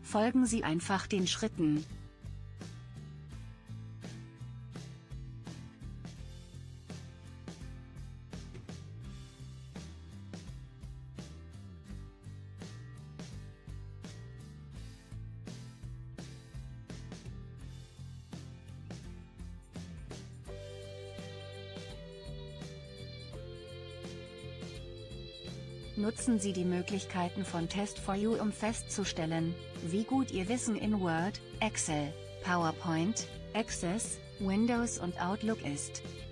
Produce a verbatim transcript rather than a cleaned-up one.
Folgen Sie einfach den Schritten. Nutzen Sie die Möglichkeiten von Test for You, um festzustellen, wie gut Ihr Wissen in Word, Excel, PowerPoint, Access, Windows und Outlook ist.